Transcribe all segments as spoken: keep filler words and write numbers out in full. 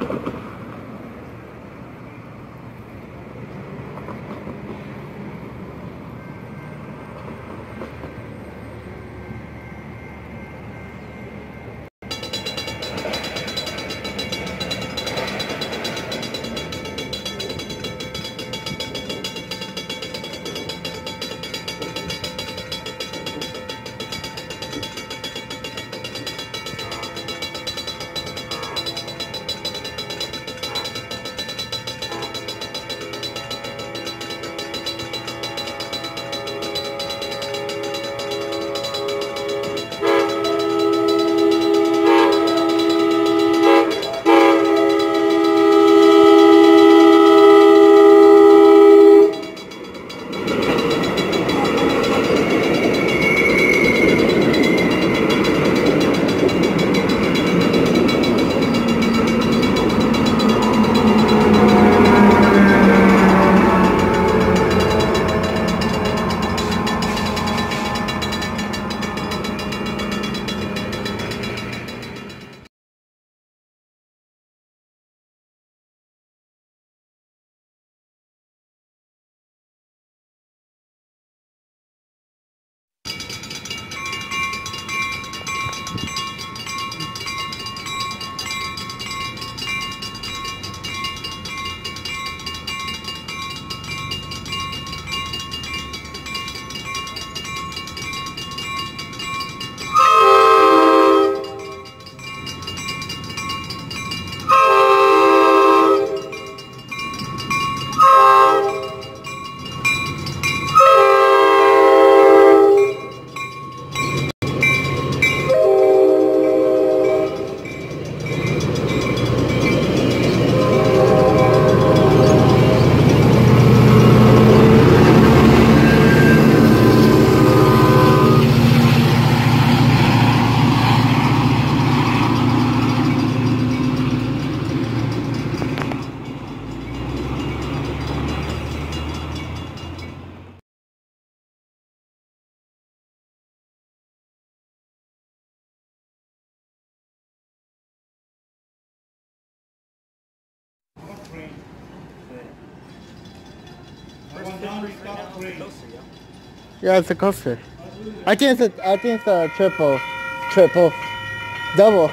Yeah, it's a coaster. I think it's a, I think it's a triple, triple, double.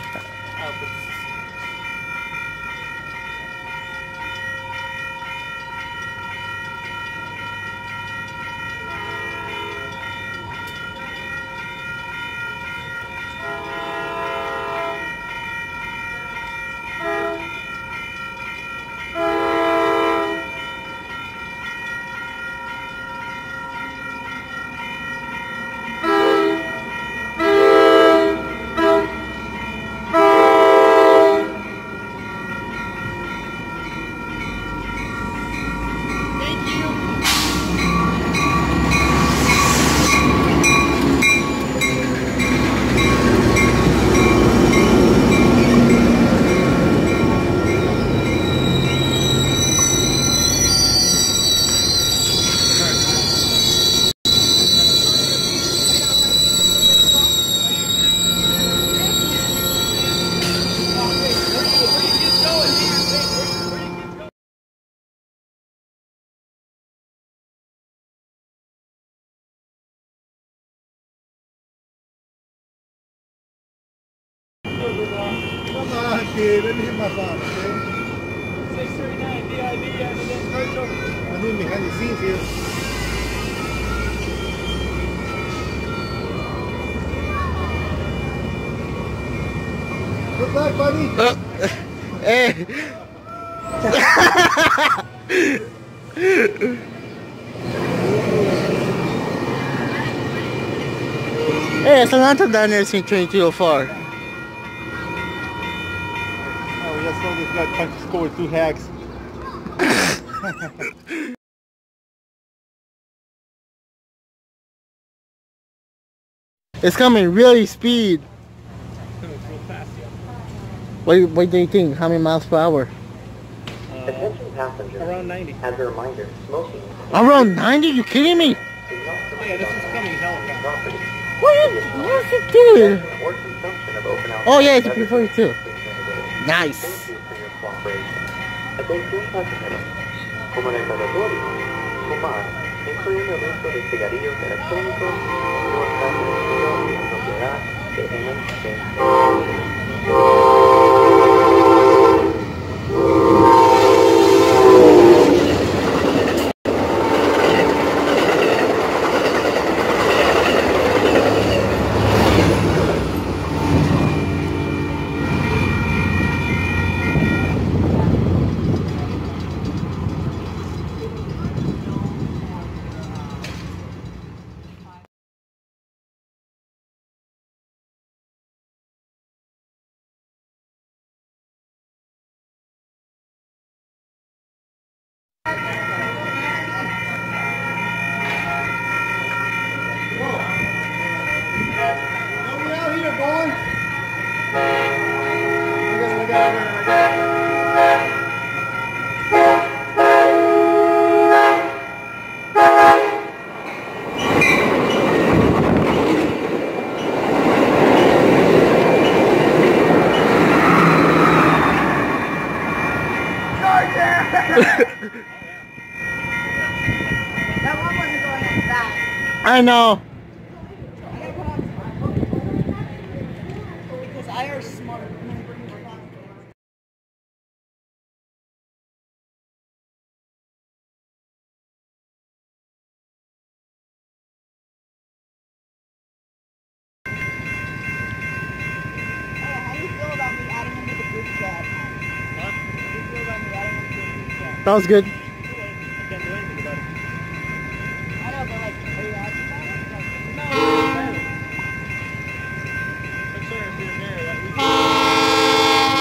Come on, kid. Let me hit my phone, okay? six thirty-nine D I V and then Virgil. I need behind the scenes here. Good luck, buddy. Uh, hey. Hey, it's a lot of down there since twenty-two oh four. Oh, we just saw this guy trying to score two hacks. It's coming really speed. Real fast, yeah. What, what do you think? How many miles per hour? Uh, Attention passengers. around ninety. As a reminder, smoking. Around ninety? You kidding me? Oh yeah, this is coming helicopter. What are you, what are you doing? Or consumption of open Oh yeah, it's a P forty-two. Nice. Thank you for your cooperation. Atención pasajeros. Como recordatorio, fumar, incluyendo el uso de cigarrillos electrónicos, no está permitido en la propiedad de M C. That one wasn't going that fast. I know. Because I are smart. How do you feel about me adding him to the group chat? Huh? How do you feel about me adding him to the group chat? That was good. I can't do anything about it. I know, but like, are you asking about it? Like, No, I'm But sure, if you're there, that we can.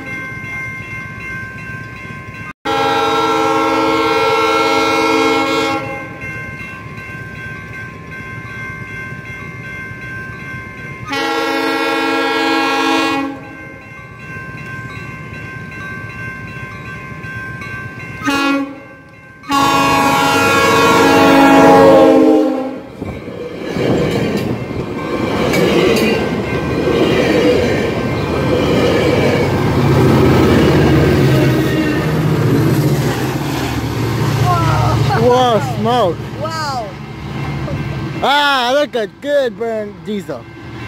Whoa, smoke. wow. Ah, look at good burn diesel.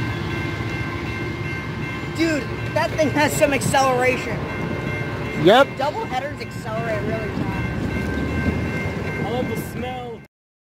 Dude, that thing has some acceleration. Yep. Double headers accelerate really fast. I love the smell.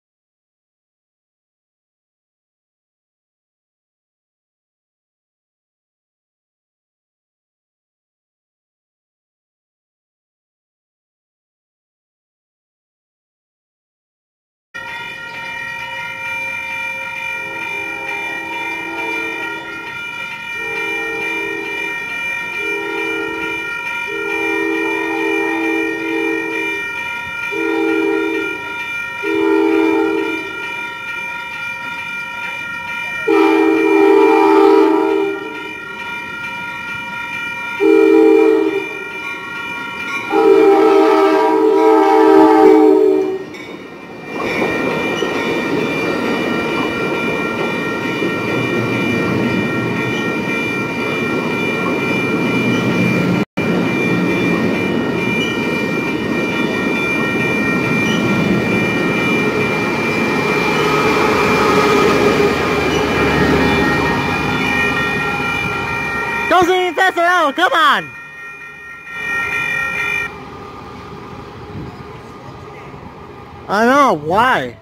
Don't zoom in faster now, come on! I know, why?